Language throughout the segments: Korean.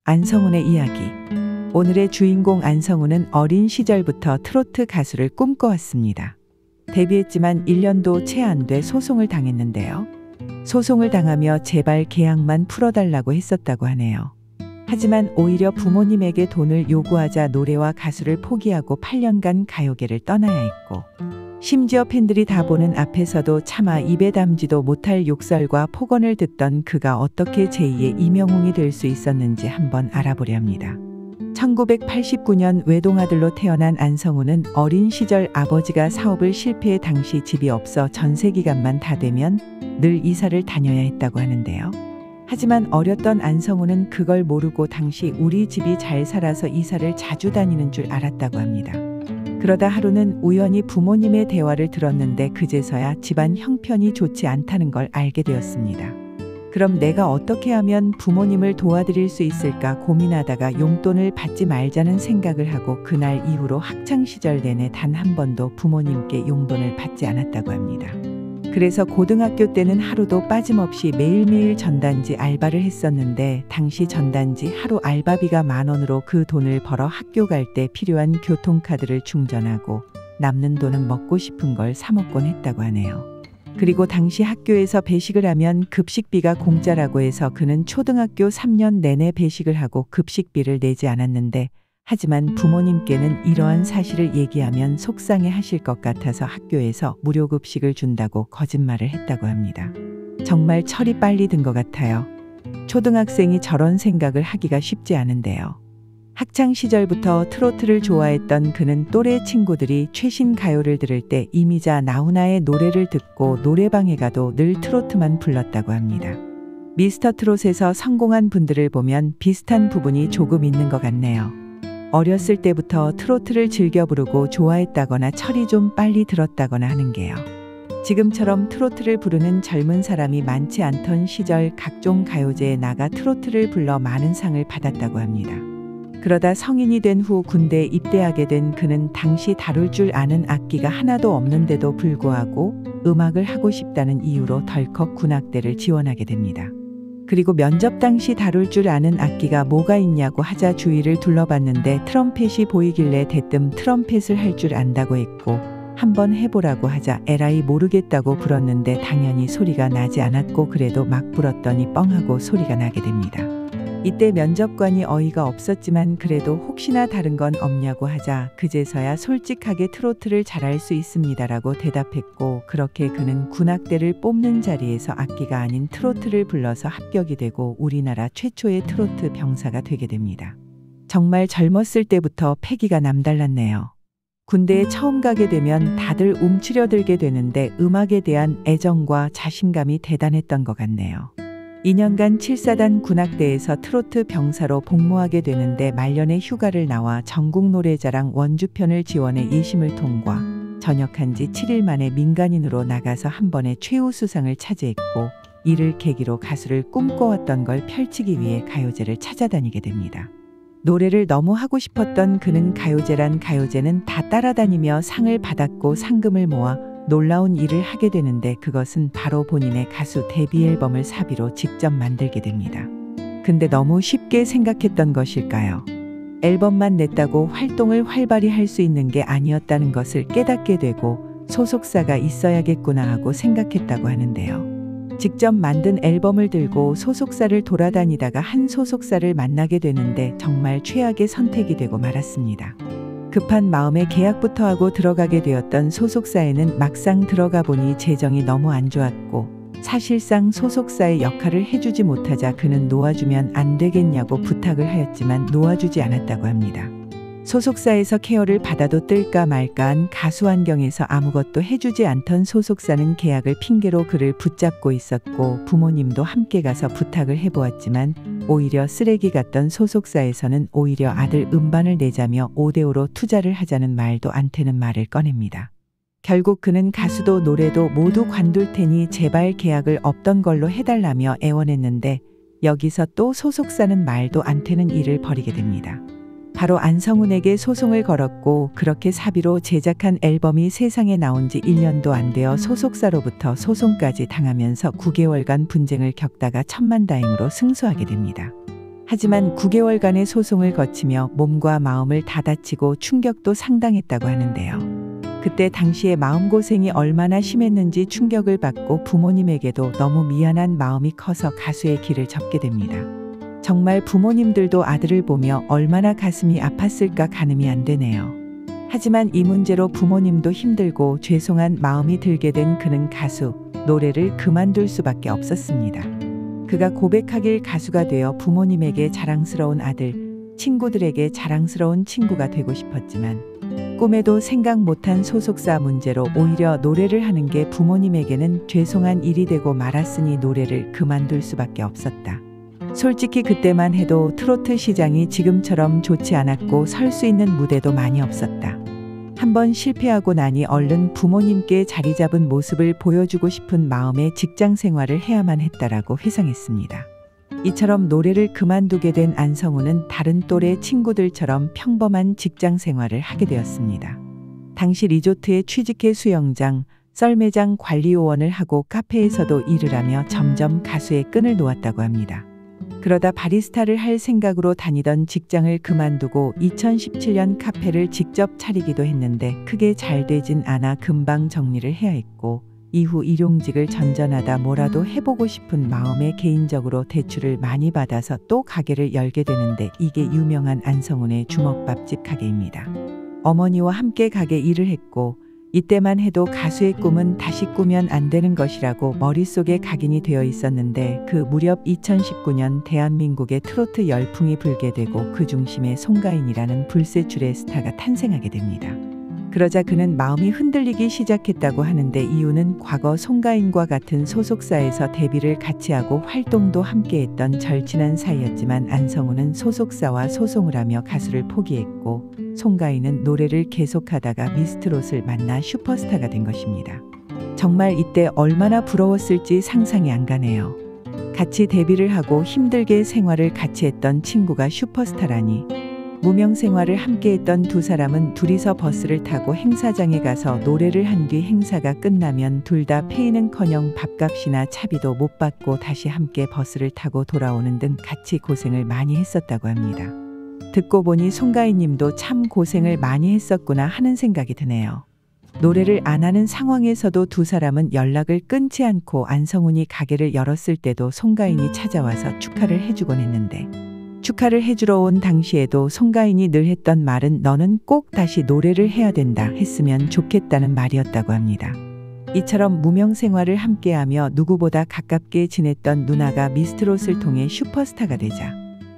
안성훈의 이야기. 오늘의 주인공 안성훈은 어린 시절부터 트로트 가수를 꿈꿔왔습니다. 데뷔했지만 1년도 채 안 돼 소송을 당했는데요. 소송을 당하며 제발 계약만 풀어달라고 했었다고 하네요. 하지만 오히려 부모님에게 돈을 요구하자 노래와 가수를 포기하고 8년간 가요계를 떠나야 했고, 심지어 팬들이 다 보는 앞에서도 차마 입에 담지도 못할 욕설과 폭언을 듣던 그가 어떻게 제2의 이명웅이 될 수 있었는지 한번 알아보려 합니다. 1989년 외동아들로 태어난 안성훈은 어린 시절 아버지가 사업을 실패해 당시 집이 없어 전세 기간만 다 되면 늘 이사를 다녀야 했다고 하는데요. 하지만 어렸던 안성훈은 그걸 모르고 당시 우리 집이 잘 살아서 이사를 자주 다니는 줄 알았다고 합니다. 그러다 하루는 우연히 부모님의 대화를 들었는데 그제서야 집안 형편이 좋지 않다는 걸 알게 되었습니다. 그럼 내가 어떻게 하면 부모님을 도와드릴 수 있을까 고민하다가 용돈을 받지 말자는 생각을 하고 그날 이후로 학창시절 내내 단 한 번도 부모님께 용돈을 받지 않았다고 합니다. 그래서 고등학교 때는 하루도 빠짐없이 매일매일 전단지 알바를 했었는데 당시 전단지 하루 알바비가 10,000원으로 그 돈을 벌어 학교 갈 때 필요한 교통카드를 충전하고 남는 돈은 먹고 싶은 걸 사 먹곤 했다고 하네요. 그리고 당시 학교에서 배식을 하면 급식비가 공짜라고 해서 그는 초등학교 3년 내내 배식을 하고 급식비를 내지 않았는데, 하지만 부모님께는 이러한 사실을 얘기하면 속상해 하실 것 같아서 학교에서 무료 급식을 준다고 거짓말을 했다고 합니다. 정말 철이 빨리 든 것 같아요. 초등학생이 저런 생각을 하기가 쉽지 않은데요. 학창 시절부터 트로트를 좋아했던 그는 또래 친구들이 최신 가요를 들을 때 이미자 나훈아의 노래를 듣고 노래방에 가도 늘 트로트만 불렀다고 합니다. 미스터 트롯에서 성공한 분들을 보면 비슷한 부분이 조금 있는 것 같네요. 어렸을 때부터 트로트를 즐겨 부르고 좋아했다거나 철이 좀 빨리 들었다거나 하는 게요. 지금처럼 트로트를 부르는 젊은 사람이 많지 않던 시절 각종 가요제에 나가 트로트를 불러 많은 상을 받았다고 합니다. 그러다 성인이 된 후 군대에 입대하게 된 그는 당시 다룰 줄 아는 악기가 하나도 없는데도 불구하고 음악을 하고 싶다는 이유로 덜컥 군악대를 지원하게 됩니다. 그리고 면접 당시 다룰 줄 아는 악기가 뭐가 있냐고 하자 주위를 둘러봤는데 트럼펫이 보이길래 대뜸 트럼펫을 할 줄 안다고 했고, 한번 해보라고 하자 에라이 모르겠다고 불었는데 당연히 소리가 나지 않았고 그래도 막 불었더니 뻥하고 소리가 나게 됩니다. 이때 면접관이 어이가 없었지만 그래도 혹시나 다른 건 없냐고 하자 그제서야 솔직하게 트로트를 잘할 수 있습니다라고 대답했고, 그렇게 그는 군악대를 뽑는 자리에서 악기가 아닌 트로트를 불러서 합격이 되고 우리나라 최초의 트로트 병사가 되게 됩니다. 정말 젊었을 때부터 패기가 남달랐네요. 군대에 처음 가게 되면 다들 움츠려들게 되는데 음악에 대한 애정과 자신감이 대단했던 것 같네요. 2년간 7사단 군악대에서 트로트 병사로 복무하게 되는데 말년에 휴가를 나와 전국노래자랑 원주편을 지원해 예심을 통과, 전역한 지 7일 만에 민간인으로 나가서 한 번에 최우수상을 차지했고, 이를 계기로 가수를 꿈꿔왔던 걸 펼치기 위해 가요제를 찾아다니게 됩니다. 노래를 너무 하고 싶었던 그는 가요제는 다 따라다니며 상을 받았고 상금을 모아 놀라운 일을 하게 되는데 그것은 바로 본인의 가수 데뷔 앨범을 사비로 직접 만들게 됩니다. 근데 너무 쉽게 생각했던 것일까요? 앨범만 냈다고 활동을 활발히 할 수 있는 게 아니었다는 것을 깨닫게 되고 소속사가 있어야겠구나 하고 생각했다고 하는데요. 직접 만든 앨범을 들고 소속사를 돌아다니다가 한 소속사를 만나게 되는데 정말 최악의 선택이 되고 말았습니다. 급한 마음에 계약부터 하고 들어가게 되었던 소속사에는 막상 들어가 보니 재정이 너무 안 좋았고, 사실상 소속사의 역할을 해주지 못하자 그는 놓아주면 안 되겠냐고 부탁을 하였지만 놓아주지 않았다고 합니다. 소속사에서 케어를 받아도 뜰까 말까한 가수 환경에서 아무것도 해주지 않던 소속사는 계약을 핑계로 그를 붙잡고 있었고, 부모님도 함께 가서 부탁을 해보았지만 오히려 쓰레기 같던 소속사에서는 오히려 아들 음반을 내자며 5대5로 투자를 하자는 말도 안 되는 말을 꺼냅니다. 결국 그는 가수도 노래도 모두 관둘 테니 제발 계약을 없던 걸로 해달라며 애원했는데, 여기서 또 소속사는 말도 안 되는 일을 벌이게 됩니다. 바로 안성훈에게 소송을 걸었고, 그렇게 사비로 제작한 앨범이 세상에 나온 지 1년도 안 되어 소속사로부터 소송까지 당하면서 9개월간 분쟁을 겪다가 천만다행으로 승소하게 됩니다. 하지만 9개월간의 소송을 거치며 몸과 마음을 다 다치고 충격도 상당했다고 하는데요. 그때 당시에 마음고생이 얼마나 심했는지 충격을 받고 부모님에게도 너무 미안한 마음이 커서 가수의 길을 접게 됩니다. 정말 부모님들도 아들을 보며 얼마나 가슴이 아팠을까 가늠이 안 되네요. 하지만 이 문제로 부모님도 힘들고 죄송한 마음이 들게 된 그는 가수, 노래를 그만둘 수밖에 없었습니다. 그가 고백하길 가수가 되어 부모님에게 자랑스러운 아들, 친구들에게 자랑스러운 친구가 되고 싶었지만 꿈에도 생각 못한 소속사 문제로 오히려 노래를 하는 게 부모님에게는 죄송한 일이 되고 말았으니 노래를 그만둘 수밖에 없었다. 솔직히 그때만 해도 트로트 시장이 지금처럼 좋지 않았고 설 수 있는 무대도 많이 없었다. 한번 실패하고 나니 얼른 부모님께 자리 잡은 모습을 보여주고 싶은 마음에 직장 생활을 해야만 했다라고 회상했습니다. 이처럼 노래를 그만두게 된 안성우는 다른 또래 친구들처럼 평범한 직장 생활을 하게 되었습니다. 당시 리조트에 취직해 수영장, 썰매장 관리요원을 하고 카페에서도 일을 하며 점점 가수의 끈을 놓았다고 합니다. 그러다 바리스타를 할 생각으로 다니던 직장을 그만두고 2017년 카페를 직접 차리기도 했는데 크게 잘 되진 않아 금방 정리를 해야 했고 이후 일용직을 전전하다 뭐라도 해보고 싶은 마음에 개인적으로 대출을 많이 받아서 또 가게를 열게 되는데 이게 유명한 안성운의 주먹밥집 가게입니다. 어머니와 함께 가게 일을 했고 이때만 해도 가수의 꿈은 다시 꾸면 안 되는 것이라고 머릿속에 각인이 되어 있었는데 그 무렵 2019년 대한민국의 트로트 열풍이 불게 되고 그 중심에 송가인이라는 불세출의 스타가 탄생하게 됩니다. 그러자 그는 마음이 흔들리기 시작했다고 하는데 이유는 과거 송가인과 같은 소속사에서 데뷔를 같이 하고 활동도 함께했던 절친한 사이였지만 안성우는 소속사와 소송을 하며 가수를 포기했고 송가인은 노래를 계속하다가 미스트롯을 만나 슈퍼스타가 된 것입니다. 정말 이때 얼마나 부러웠을지 상상이 안 가네요. 같이 데뷔를 하고 힘들게 생활을 같이 했던 친구가 슈퍼스타라니. 무명 생활을 함께했던 두 사람은 둘이서 버스를 타고 행사장에 가서 노래를 한 뒤 행사가 끝나면 둘 다 페이는커녕 밥값이나 차비도 못 받고 다시 함께 버스를 타고 돌아오는 등 같이 고생을 많이 했었다고 합니다. 듣고 보니 송가인 님도 참 고생을 많이 했었구나 하는 생각이 드네요. 노래를 안 하는 상황에서도 두 사람은 연락을 끊지 않고 안성운이 가게를 열었을 때도 송가인이 찾아와서 축하를 해주곤 했는데 축하를 해주러 온 당시에도 송가인이 늘 했던 말은 너는 꼭 다시 노래를 해야 된다 했으면 좋겠다는 말이었다고 합니다. 이처럼 무명 생활을 함께하며 누구보다 가깝게 지냈던 누나가 미스트롯을 통해 슈퍼스타가 되자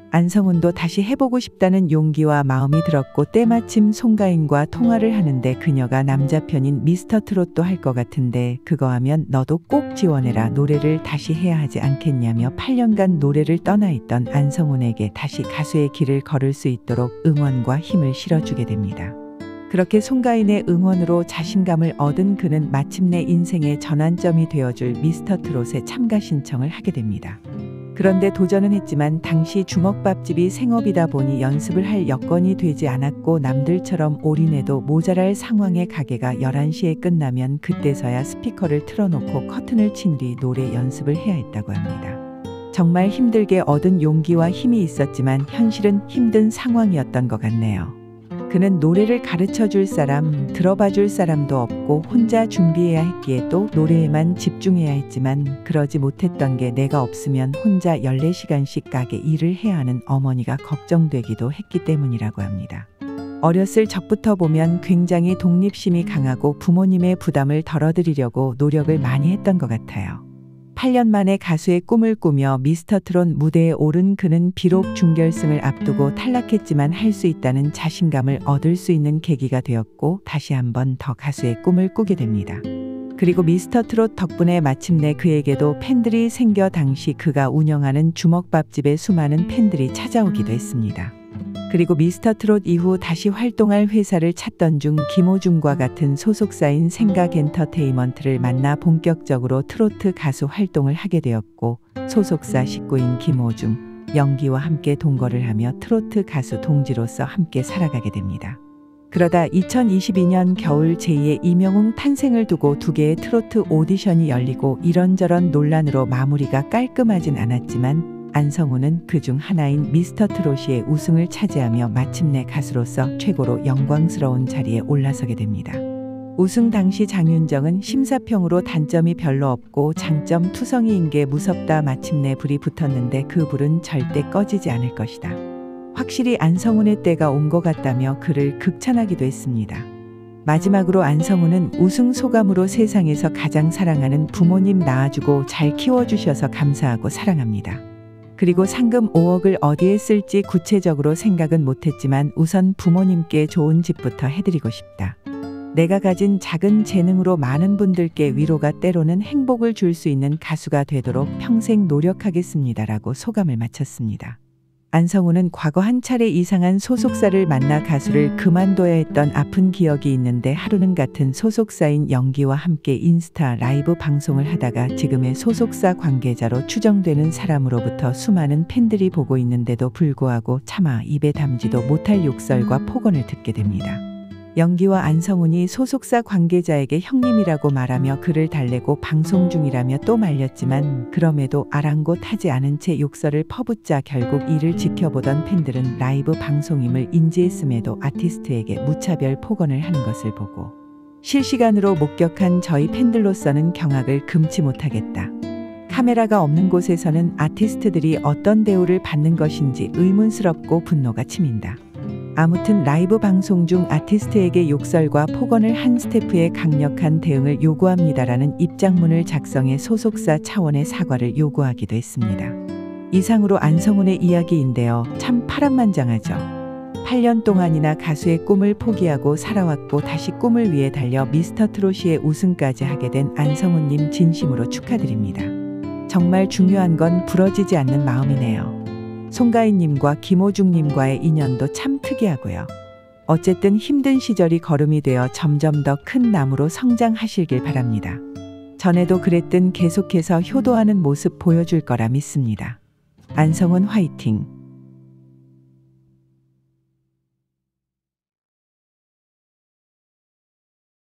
안성운도 다시 해보고 싶다는 용기와 마음이 들었고 때마침 송가인과 통화를 하는데 그녀가 남자 편인 미스터 트롯도 할 것 같은데 그거 하면 너도 꼭 지원해라 노래를 다시 해야 하지 않겠냐며 8년간 노래를 떠나 있던 안성운에게 다시 가수의 길을 걸을 수 있도록 응원과 힘을 실어주게 됩니다. 그렇게 송가인의 응원으로 자신감을 얻은 그는 마침내 인생의 전환점이 되어줄 미스터 트롯에 참가 신청을 하게 됩니다. 그런데 도전은 했지만 당시 주먹밥집이 생업이다 보니 연습을 할 여건이 되지 않았고 남들처럼 올인해도 모자랄 상황에 가게가 11시에 끝나면 그때서야 스피커를 틀어놓고 커튼을 친 뒤 노래 연습을 해야 했다고 합니다. 정말 힘들게 얻은 용기와 힘이 있었지만 현실은 힘든 상황이었던 것 같네요. 그는 노래를 가르쳐줄 사람, 들어봐줄 사람도 없고 혼자 준비해야 했기에 또 노래에만 집중해야 했지만 그러지 못했던 게 내가 없으면 혼자 14시간씩 가게 일을 해야 하는 어머니가 걱정되기도 했기 때문이라고 합니다. 어렸을 적부터 보면 굉장히 독립심이 강하고 부모님의 부담을 덜어드리려고 노력을 많이 했던 것 같아요. 8년 만에 가수의 꿈을 꾸며 미스터 트롯 무대에 오른 그는 비록 준결승을 앞두고 탈락했지만 할 수 있다는 자신감을 얻을 수 있는 계기가 되었고 다시 한번 더 가수의 꿈을 꾸게 됩니다. 그리고 미스터 트롯 덕분에 마침내 그에게도 팬들이 생겨 당시 그가 운영하는 주먹밥집에 수많은 팬들이 찾아오기도 했습니다. 그리고 미스터 트롯 이후 다시 활동할 회사를 찾던 중 김호중과 같은 소속사인 생각엔터테인먼트를 만나 본격적으로 트로트 가수 활동을 하게 되었고 소속사 식구인 김호중, 영기와 함께 동거를 하며 트로트 가수 동지로서 함께 살아가게 됩니다. 그러다 2022년 겨울 제2의 이명웅 탄생을 두고 두 개의 트로트 오디션이 열리고 이런저런 논란으로 마무리가 깔끔하진 않았지만 안성우는 그중 하나인 미스터 트롯의 우승을 차지하며 마침내 가수로서 최고로 영광스러운 자리에 올라서게 됩니다. 우승 당시 장윤정은 심사평으로 단점이 별로 없고 장점 투성이인 게 무섭다. 마침내 불이 붙었는데 그 불은 절대 꺼지지 않을 것이다. 확실히 안성훈의 때가 온 것 같다며 그를 극찬하기도 했습니다. 마지막으로 안성훈은 우승 소감으로 세상에서 가장 사랑하는 부모님 낳아주고 잘 키워주셔서 감사하고 사랑합니다. 그리고 상금 5억을 어디에 쓸지 구체적으로 생각은 못했지만 우선 부모님께 좋은 집부터 해드리고 싶다. 내가 가진 작은 재능으로 많은 분들께 위로가 때로는 행복을 줄 수 있는 가수가 되도록 평생 노력하겠습니다라고 소감을 마쳤습니다. 안성우는 과거 한 차례 이상한 소속사를 만나 가수를 그만둬야 했던 아픈 기억이 있는데 하루는 같은 소속사인 영기와 함께 인스타 라이브 방송을 하다가 지금의 소속사 관계자로 추정되는 사람으로부터 수많은 팬들이 보고 있는데도 불구하고 차마 입에 담지도 못할 욕설과 폭언을 듣게 됩니다. 영기와 안성훈이 소속사 관계자에게 형님이라고 말하며 그를 달래고 방송 중이라며 또 말렸지만 그럼에도 아랑곳하지 않은 채 욕설을 퍼붓자 결국 이를 지켜보던 팬들은 라이브 방송임을 인지했음에도 아티스트에게 무차별 폭언을 하는 것을 보고 실시간으로 목격한 저희 팬들로서는 경악을 금치 못하겠다. 카메라가 없는 곳에서는 아티스트들이 어떤 대우를 받는 것인지 의문스럽고 분노가 치민다. 아무튼 라이브 방송 중 아티스트에게 욕설과 폭언을 한 스태프의 강력한 대응을 요구합니다라는 입장문을 작성해 소속사 차원의 사과를 요구하기도 했습니다. 이상으로 안성훈의 이야기인데요. 참 파란만장하죠. 8년 동안이나 가수의 꿈을 포기하고 살아왔고 다시 꿈을 위해 달려 미스터 트롯의 우승까지 하게 된 안성훈님 진심으로 축하드립니다. 정말 중요한 건 부러지지 않는 마음이네요. 송가인님과 김호중님과의 인연도 참 특이하고요. 어쨌든 힘든 시절이 걸음이 되어 점점 더 큰 나무로 성장하시길 바랍니다. 전에도 그랬든 계속해서 효도하는 모습 보여줄 거라 믿습니다. 안성훈 화이팅!